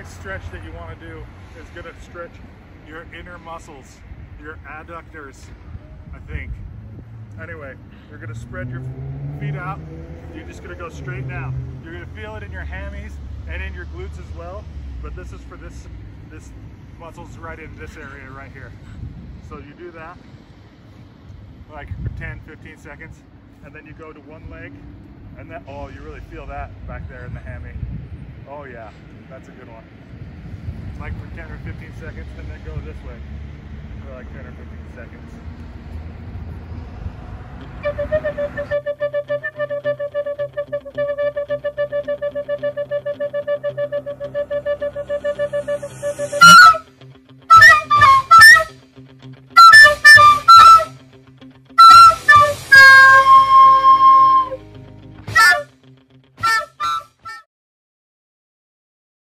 next stretch that you want to do is going to stretch your inner muscles, your adductors, I think. Anyway, you're going to spread your feet out. You're just going to go straight down. You're going to feel it in your hammies and in your glutes as well, but this is for this muscles right in this area right here. So you do that like for 10-15 seconds, and then you go to one leg, and that, oh, you really feel that back there in the hammy. Oh yeah, that's a good one. Like for 10 or 15 seconds, and then go this way for like 10 or 15 seconds.